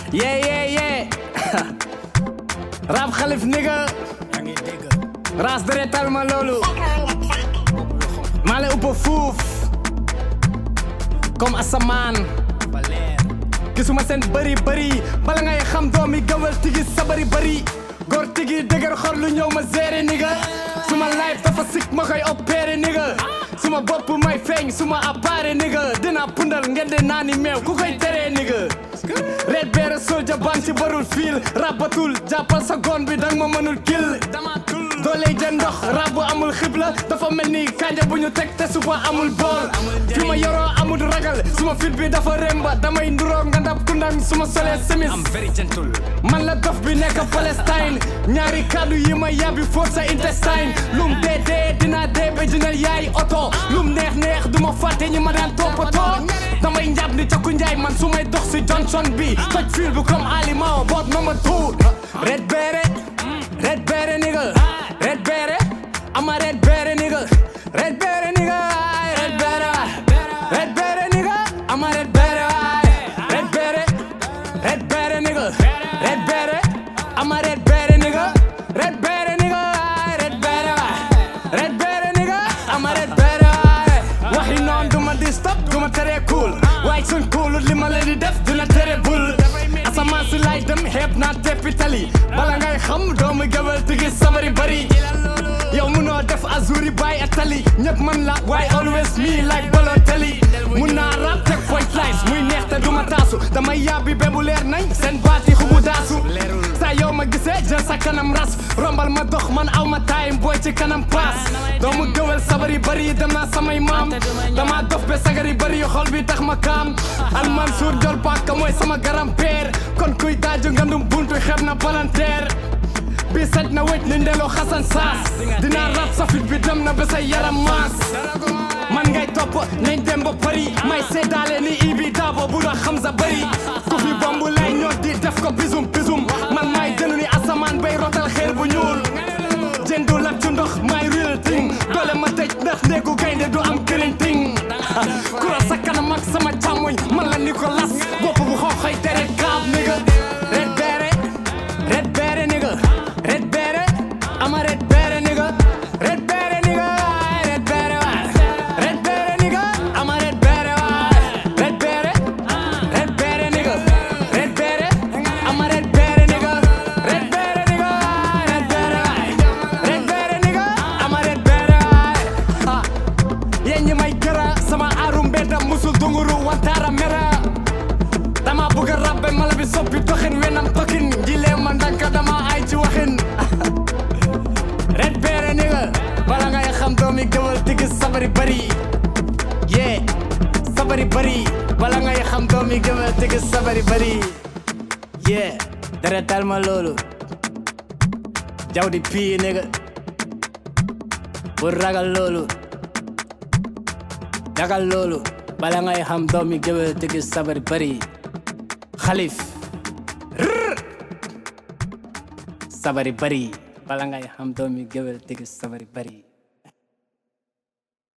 yeah rap Khalif nigga ras deretal ma loolu maa lay uppa fuuf comme asamaan gisuma seen bëri bala ngay xam doomi gawal tigi sabari bëri góor tigi dëgër xor lu ñëw ma zéré nigga suma life dafa sik ma koy opéré nigga suma bopp may feeñ suma appareil nigga dina pundal ngeen de naani meew ku koy teree nigga red beere soldier bang ci barul fiil rabatul jàppal sa gon bi dang ma mënul kill dooley jën ndox rab bu amul xibla dafa mel ni kanja bu ñu teg te suba amul bool fi ma yoroo amul ragal suma fit bi dafa remba damay nduroo nga ndab kundang suma solee semis man la dof bi nekk Palestine ñaari kàddu yi ma yàbbi force sa intestine lum dee dinaa dee ba jinal yaay oto lum neex duma fàtte ñi ma daan toppatoo damay njàpp ni cakku njaay man su may dox si Johnson bi toj fil bu comme aliment boot ma ma tuut red beret nigga red beret ama red beret nigga red beret nigga red beret nigga ama red beret nigga red beret ama red beret nigga red beret nigga red beret nigga ama red beret waxi noon duma di stop duma tere cool waaye suñ cool li ma leen di def dina tere bul asamaan si lay dem xeeb naa teppi tali bala ngay xam doomu gawal tigi sabari bari yow munoo def azuri bay atali ñëpp man la waaye always me like Balotelli mun naa rap teg point lines muy neex te duma taasu damay yàbbi bebu leer nañ seen baati xubu daasu saa yow ma gisee jël sa kanam ras rombal ma dox man aw ma time booy ci kanam paas doomu gawal sabari bari dem naa samay maam dama dof be sagari bari xol bi tax ma kaam Al Mansour jol paaka mooy sama grand-père kon kuy daaju ngandum buntu xeb na palanteer bi saj na wëj ni ndelo xasan saas dinaa rap safit bi dem na ba sa yaram maas man ngay topp nañ dem ba Paris may seddaale ni ibi daabo bu da xam sa bëri ku fi bombu lay ñoo di def ko bisum man may jëlu ni asamaan bay rotal xeer bu ñuul jëndu lab ci ndox may real thing doole ma tëj ndax néegu gaynde du am këriñ ting kura sa kanam ak sama càmmoñ man la Nicolas bopp bu xooxay tere kaab nigga red beret nigga red beret ama red beret nigga red beret nigga red beret nigga ama red beret nigga red beret ama red beret nigga red beret nigga nigga ama red beret yéen ñi may gëra sama arum bedda musul dunguru wantara mera dama bëgg a rabbe mala bi soppi doxin wenam tokin gilee ma ndanka dama ay ci waxin red beret nigga bala ngay xam doomi gawal tigi sabari bari yeah sabari bari bala ngay xam doomi gawal tigi sabari bari yeah deretal ma loolu jawdi pii nigga bu ragal loolu dagal loolu bala ngay xam doomi gawal tigi sabari bari Khalif sabari bari bala ngay xam doomi gawal tigi sabari bari